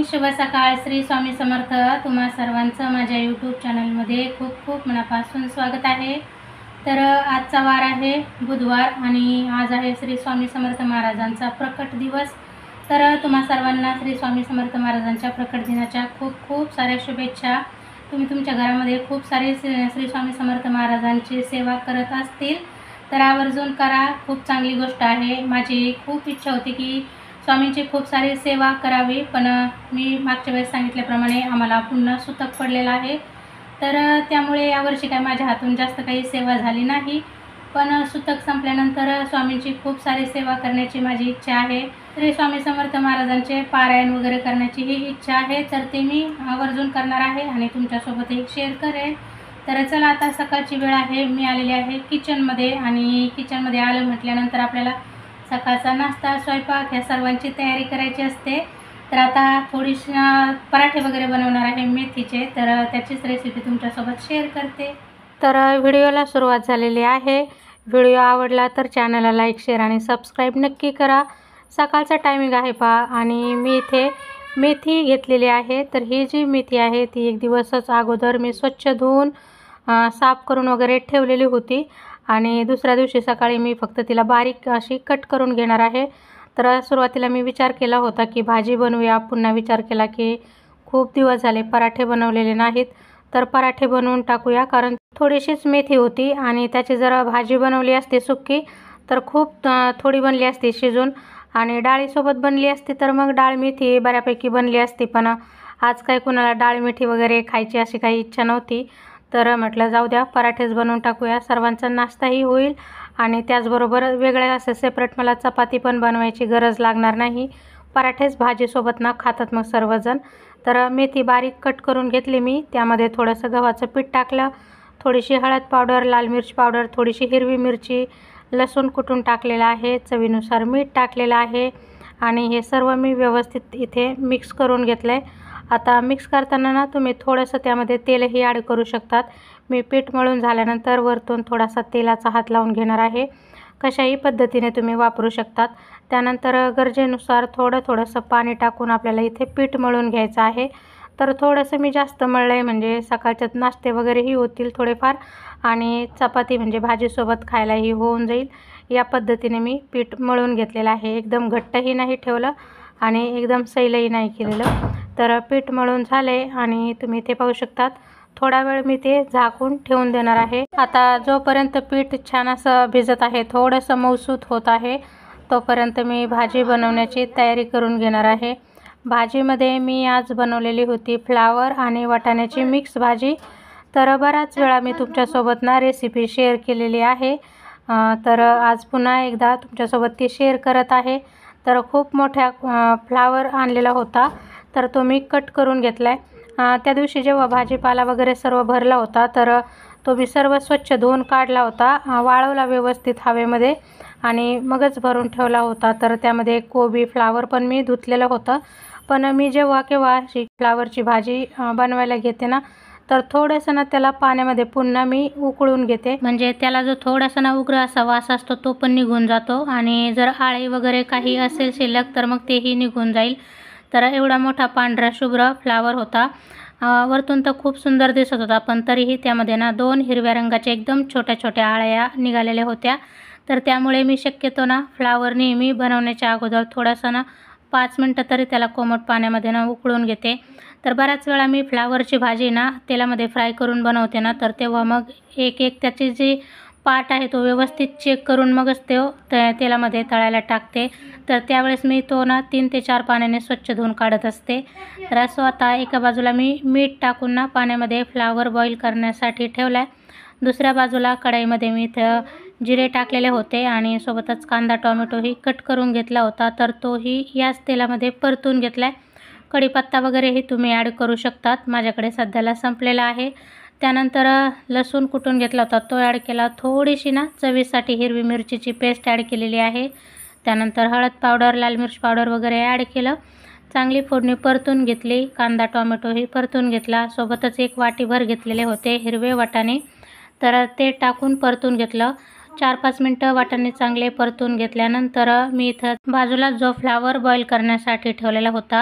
शुभ सकाळ. श्री स्वामी समर्थ. तुम्हा सर्वांचं माझ्या यूट्यूब चॅनलमध्ये खूप खूप मनापासून स्वागत आहे. तर आजचा वार आहे बुधवार आणि आज आहे श्री स्वामी समर्थ महाराजांचा प्रकट दिवस. तर तुम्हा सर्वांना श्री स्वामी समर्थ महाराजांच्या प्रकट दिनाच्या खूप खूप साऱ्या शुभेच्छा. तुम्ही तुमच्या घरामध्ये खूप सारे श्री स्वामी समर्थ महाराजांची सेवा करत असतील तर आवर्जून करा. खूप चांगली गोष्ट आहे. माझी खूप इच्छा होती की स्वामींची खूप सारी सेवा करावी, पण मी मागच्या वेळेस सांगितल्याप्रमाणे आम्हाला पुन्हा सुतक पडलेला आहे. तर त्यामुळे यावर्षी काय माझ्या हातून जास्त काही सेवा झाली नाही, पण सुतक संपल्यानंतर स्वामींची खूप सारी सेवा करण्याची माझी इच्छा आहे. श्री स्वामी समर्थ महाराजांचे पारायण वगैरे करण्याची ही इच्छा आहे, तर ते मी आवर्जून करणार आहे आणि तुमच्यासोबतही शेअर करेन. तर चला, आता सकाळची वेळ आहे. मी आलेली आहे किचनमध्ये आणि किचनमध्ये आलं म्हटल्यानंतर आपल्याला सकाळचा नाश्ता स्वयंपाक ह्या सर्वांची तयारी करायची असते. तर आता थोडीशी पराठे वगैरे बनवणार आहे मेथीचे, तर त्याचीच रेसिपी तुमच्यासोबत शेअर करते. तर व्हिडिओला सुरुवात झालेली आहे. व्हिडिओ आवडला तर चॅनलला लाईक शेअर आणि सबस्क्राईब नक्की करा. सकाळचा टायमिंग आहे पहा, आणि मी इथे मेथी घेतलेली आहे. तर ही जी मेथी आहे ती एक दिवसच अगोदर मी स्वच्छ धुवून साफ करून वगैरे ठेवलेली होती आणि दुसऱ्या दिवशी सकाळी मी फक्त तिला बारीक अशी कट करून घेणार आहे. तर सुरुवातीला मी विचार केला होता की भाजी बनवूया, पुन्हा विचार केला की खूप दिवस झाले पराठे बनवलेले नाहीत, तर पराठे बनवून टाकूया. कारण थोडीशीच मेथी होती आणि त्याची जरा भाजी बनवली असती सुक्की तर खूप थोडी बनली असती शिजून, आणि डाळीसोबत बनली असती तर मग डाळ मेथी बऱ्यापैकी बनली असती. पण आज काही कुणाला डाळ मेथी वगैरे खायची अशी काही इच्छा नव्हती, तर म्हटलं जाऊ द्या, पराठेच बनवून टाकूया. सर्वांचा नाश्ताही होईल आणि त्याचबरोबर वेगळे असं सेपरेट मला चपाती पण बनवायची गरज लागणार नाही. पराठेच भाजीसोबत ना खातात मग सर्वजण. तर मेथी बारीक कट करून घेतली मी. त्यामध्ये थोडंसं गव्हाचं पीठ टाकलं, थोडीशी हळद पावडर, लाल मिरची पावडर, थोडीशी हिरवी मिरची, लसूण कुटून टाकलेलं आहे, चवीनुसार मीठ टाकलेलं आहे आणि हे सर्व मी व्यवस्थित इथे मिक्स करून घेतलं आहे. आता मिक्स करताना ना तुम्ही थोडंसं त्यामध्ये तेलही ॲड करू शकतात. मी पीठ मळून झाल्यानंतर वरतून थोडासा तेलाचा हात लावून घेणार आहे. कशाही पद्धतीने तुम्ही वापरू शकतात. त्यानंतर गरजेनुसार थोडंसं पाणी टाकून आपल्याला इथे पीठ मळून घ्यायचं आहे. तर थोडंसं मी जास्त मळलं आहे, म्हणजे सकाळच्यात नाश्ते वगैरेही होतील थोडेफार आणि चपाती म्हणजे भाजीसोबत खायलाही होऊन जाईल. या पद्धतीने मी पीठ मळून घेतलेलं आहे. एकदम घट्टही नाही ठेवलं आणि एकदम सैलही नाही केलेलं. तर पीठ मळून झाले आणि तुम्ही इथे पाहू शकतात थोडा वेळ मी ते झाकून ठेवून देणार आहे. आता जोपर्यंत पीठ छान असं भिजत आहे, थोडंसं मऊसूत होत आहे, तोपर्यंत मी भाजी बनवण्याची तयारी करून घेणार आहे. भाजीमध्ये मी आज बनवलेली होती फ्लावर आणि वाटाण्याची मिक्स भाजी. तर बराच वेळा मी तुमच्यासोबत ना रेसिपी शेअर केलेली आहे, तर आज पुन्हा एकदा तुमच्यासोबत ती शेअर करत आहे. तर खूप मोठ्या फ्लावर आणलेला होता, तर तो मी कट करून घेतला आहे. त्या दिवशी जेव्हा भाजीपाला वगैरे सर्व भरला होता तर तो मी सर्व स्वच्छ धुवून काढला होता, वाळवला व्यवस्थित हवेमध्ये आणि मगच भरून ठेवला होता. तर त्यामध्ये कोबी फ्लावर पण मी धुतलेलं होतं. पण मी जेव्हा केव्हा अशी फ्लावरची भाजी बनवायला घेते ना, तर थोडंसं ना त्याला पाण्यामध्ये पुन्हा मी उकळून घेते, म्हणजे त्याला जो थोडासा ना उग्र असा वास असतो तो पण निघून जातो आणि जर आळी वगैरे काही असेल शिल्लक तर मग तेही निघून जाईल. तर एवढा मोठा पांढरा शुभ्र फ्लावर होता. वरतून तर खूप सुंदर दिसत होता, पण तरीही त्यामध्ये ना 2 हिरव्या रंगाच्या एकदम छोट्या छोट्या आळ्या निघालेल्या होत्या. तर त्यामुळे मी शक्यतो ना फ्लावर नेहमी बनवण्याच्या अगोदर थोडासा ना 5 मिनटं तरी त्याला कोमट पाण्यामध्ये ना उकळून घेते. तर बऱ्याच वेळा मी फ्लावरची भाजी ना तेलामध्ये फ्राय करून बनवते ना, तर तेव्हा मग एक त्याची जी पार्ट आहे तो व्यवस्थित चेक करून मगच तो तेलामध्ये तळायला टाकते. तर त्यावेळेस मी तो ना 3 ते 4 पाण्याने स्वच्छ धुवून काढत असते. तर असं आता एका बाजूला मी मीठ टाकून ना पाण्यामध्ये फ्लावर बॉईल करण्यासाठी ठेवला आहे. दुसऱ्या बाजूला कढईमध्ये मी इथं जिरे टाकलेले होते आणि सोबतच कांदा टोमॅटोही कट करून घेतला होता, तर तोही याच तेलामध्ये परतून घेतला आहे. कढीपत्ता वगैरेही तुम्ही ॲड करू शकतात. माझ्याकडे सध्याला संपलेला आहे. त्यानंतर लसूण कुटून घेतला होता तो ॲड केला. थोडीशी ना चवीसाठी हिरवी मिरचीची पेस्ट ॲड केलेली आहे. त्यानंतर हळद पावडर, लाल मिरची पावडर वगैरे ॲड केलं. चांगली फोडणी परतून घेतली. कांदा टोमॅटोही परतून घेतला. सोबतच 1 वाटीभर घेतलेले होते हिरवे वाटाणे, तर ते टाकून परतून घेतलं. 4-5 मिनटं वाटाणे चांगले परतून घेतल्यानंतर मी इथं बाजूला जो फ्लावर बॉईल करण्यासाठी ठेवलेला होता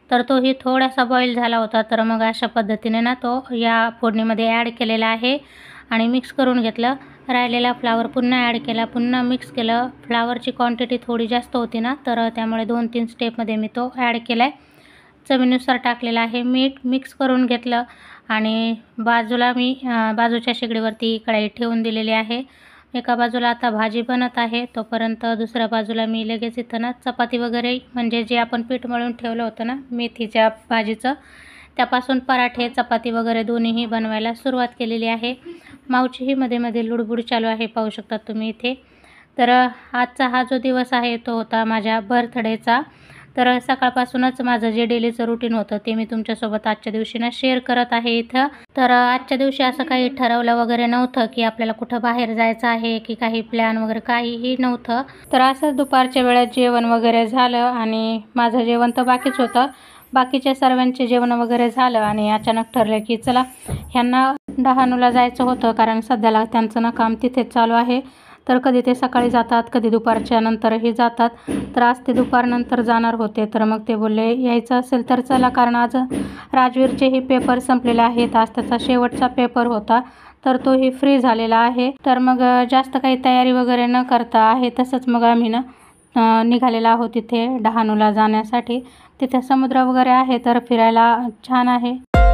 तर तोही थोडासा बॉईल झाला होता. तर मग अशा पद्धतीने ना तो या फोडणीमध्ये ॲड केलेला आहे आणि मिक्स करून घेतलं. राहिलेला फ्लावर पुन्हा ॲड केला, पुन्हा मिक्स केलं. फ्लावरची क्वांटिटी थोडी जास्त होती ना, तर त्यामुळे 2-3 स्टेपमध्ये मी तो ॲड केला आहे. चवीनुसार टाकलेला आहे मीठ. मिक्स करून घेतलं आणि बाजूला मी बाजूच्या शेगडीवरती कढई ठेवून दिलेली आहे. एका बाजूला आता भाजी बनत आहे, तोपर्यंत दुसऱ्या बाजूला मी लगेच इथं ना चपाती वगैरे, म्हणजे जे आपण पीठ मळून ठेवलं होतं ना मेथीच्या भाजीचं, त्यापासून पराठे चपाती वगैरे दोन्हीही बनवायला सुरुवात केलेली आहे. मावचीही मध्ये मध्ये लुडबुड चालू आहे, पाहू शकता तुम्ही इथे. तर आजचा हा जो दिवस आहे तो होता माझ्या बर्थडेचा. तर सकाळपासूनच माझं जे डेलीचं रुटीन होतं ते मी तुमच्यासोबत आजच्या दिवशी ना शेअर करत आहे इथं. तर आजच्या दिवशी असं काही ठरवलं वगैरे नव्हतं की आपल्याला कुठं बाहेर जायचं आहे की काही प्लॅन वगैरे काहीही नव्हतं. तर असंच दुपारच्या वेळेत जेवण वगैरे झालं आणि माझं जेवण तर बाकीच होतं. बाकीच्या सर्वांचे जेवण वगैरे झालं आणि अचानक ठरलं की चला ह्यांना डहाणूला जायचं होतं, कारण सध्याला त्यांचं ना काम तिथेच चालू आहे. तर कधी ते सकाळी जातात, कधी दुपारच्या नंतरही जातात. तर आज ते दुपारनंतर जाणार होते. तर मग ते बोलले यायचं असेल तर चला, कारण आज राजवीरचेही पेपर संपलेले आहेत. आज त्याचा शेवटचा पेपर होता, तर तोही फ्री झालेला आहे. तर मग जास्त काही तयारी वगैरे न करता आहे तसंच मग आम्ही ना निघालेला आहोत तिथे डहाणूला जाण्यासाठी. तिथे समुद्र वगैरे आहे, तर फिरायला छान आहे.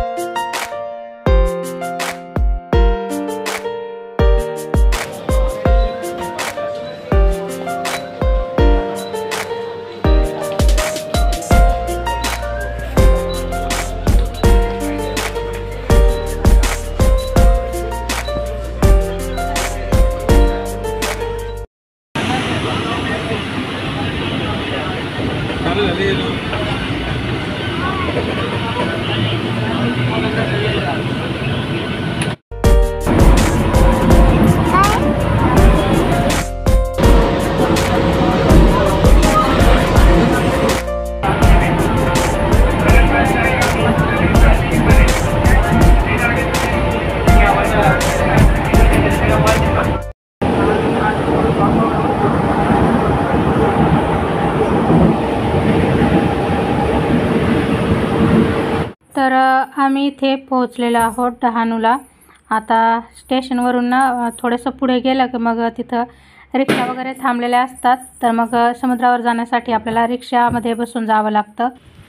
तर आम्ही इथे पोहोचलेलो आहोत डहाणूला. आता स्टेशनवरून ना थोडंसं पुढे गेलं की मग तिथं रिक्षा वगैरे थांबलेल्या असतात. तर मग समुद्रावर जाण्यासाठी आपल्याला रिक्षामध्ये बसून जावं लागतं.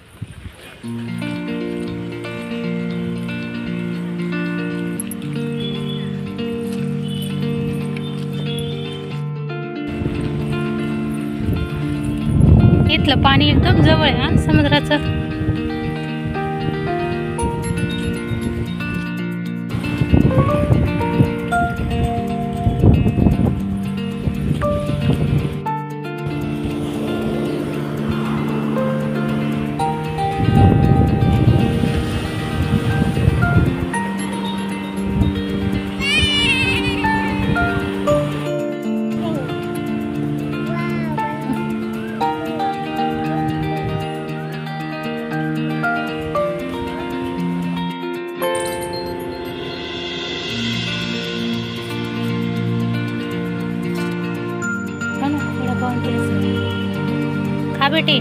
इथलं पाणी एकदम जवळ आहे समुद्राचं. खा बेटी.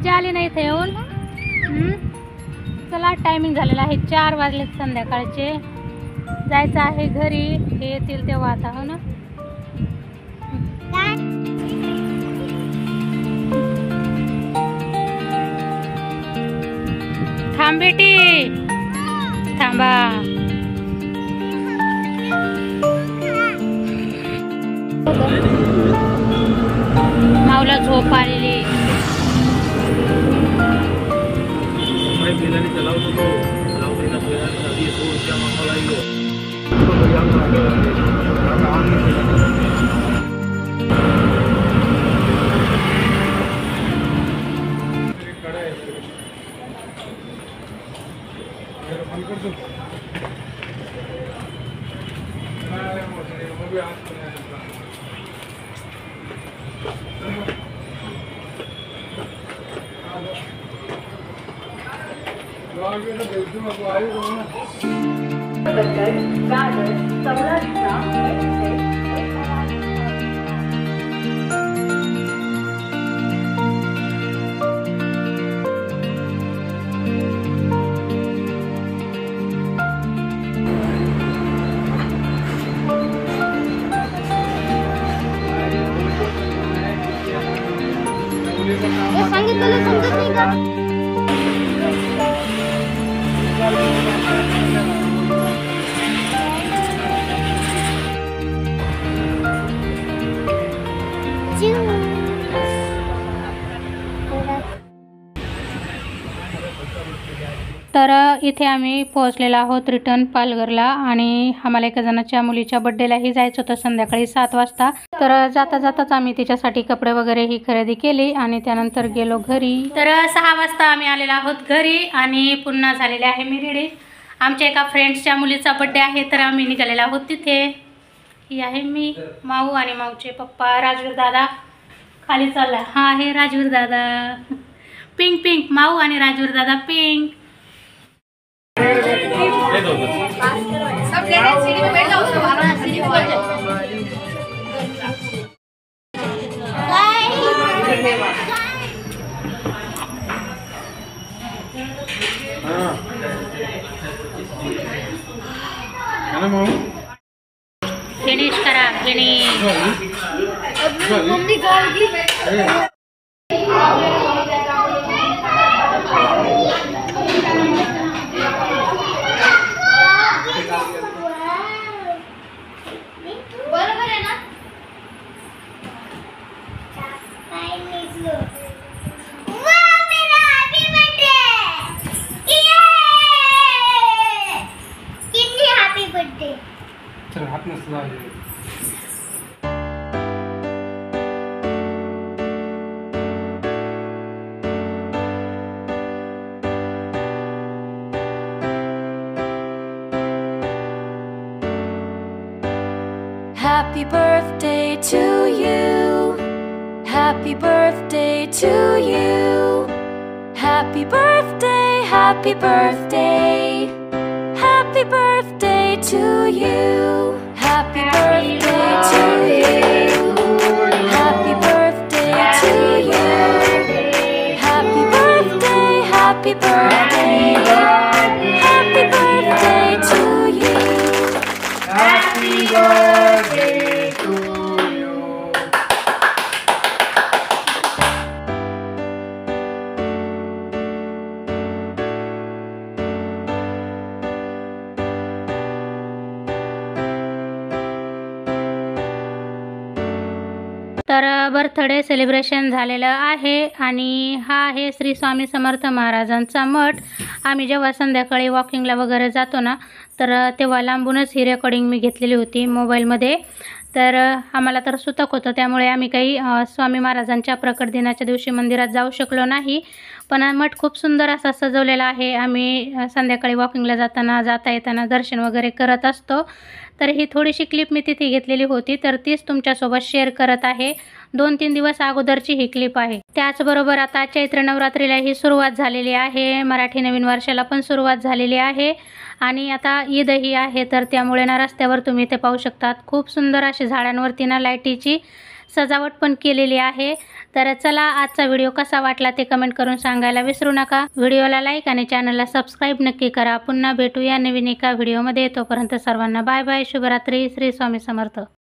मजा आली नाही इथे येऊन. चला टायमिंग झालेला आहे 4 वाजलेत संध्याकाळचे. जायचं आहे घरी. हे येतील तेव्हा आता. हो ना. थांब बेटी, थांबा. माऊला झोप आलेली. सांगितलं समजत नाही का? तर इथे आम्ही पोहोचलेलो आहोत रिटर्न पालघरला. आणि आम्हाला एका जणाच्या मुलीच्या बड्डेलाही जायचं होतं संध्याकाळी 7 वाजता. तर जाता जाताच आम्ही तिच्यासाठी कपडे वगैरे ही खरेदी केली आणि त्यानंतर गेलो घरी. तर 6 वाजता आम्ही आलेलो आहोत घरी आणि पुन्हा झालेले आहे मी रेडी. आमच्या एका फ्रेंड्सच्या मुलीचा बड्डे आहे तर आम्ही निघालेलो आहोत तिथे. ही आहे मी, माऊ आणि माऊचे पप्पा राजवीर दादा. खाली चालला हा आहे राजवीर दादा. पिंक पिंक माऊ आणि राजवीर दादा पिंक. फिनिश करा फिनिश. मम्मी बरोबर आहे ना. Happy birthday to you. Happy birthday to you. Happy birthday, happy birthday. Happy birthday to you. Happy birthday to you. Happy birthday to you. Happy birthday, happy birthday. Happy birthday to you. Happy birthday to you. तर birthday celebration झालेलं आहे आणि हा आहे श्री स्वामी समर्थ महाराजांचा मठ. आम्ही जेव्हा संध्याकाळी वॉकिंगला वगैरे जातो ना तर तेव्हा लांबूनच ही रेकॉर्डिंग मी घेतलेली होती मोबाईलमध्ये. तर आम्हाला तर सुतक होतं त्यामुळे आम्ही काही स्वामी महाराजांच्या प्रकट दिनाच्या दिवशी मंदिरात जाऊ शकलो नाही. पण मठ खूप सुंदर असा सजवलेला आहे. आम्ही संध्याकाळी वॉकिंगला जाताना जाता येताना दर्शन वगैरे करत असतो. तर ही थोडीशी क्लिप मी तिथे घेतलेली होती तर तीच तुमच्यासोबत शेअर करत आहे. 2-3 दिवस अगोदरची ही क्लिप आहे. त्याचबरोबर आता चैत्र नवरात्रीलाही सुरुवात झालेली आहे. मराठी नवीन वर्षाला पण सुरुवात झालेली आहे आणि आता ईदही आहे. तर त्यामुळे ना रस्त्यावर तुम्ही इथे पाहू शकतात खूप सुंदर अशी झाडांवरती ना लाईटीची सजावट पण केलेली आहे। तर चला आजचा व्हिडिओ कसा वाटला ते कमेंट करून सांगायला विसरू नका। व्हिडिओला लाईक आणि चॅनलला सबस्क्राईब नक्की करा। पुन्हा भेटूया नवीन एका व्हिडिओमध्ये। तोपर्यंत सर्वांना बाय बाय, शुभरात्री, श्री स्वामी समर्थ।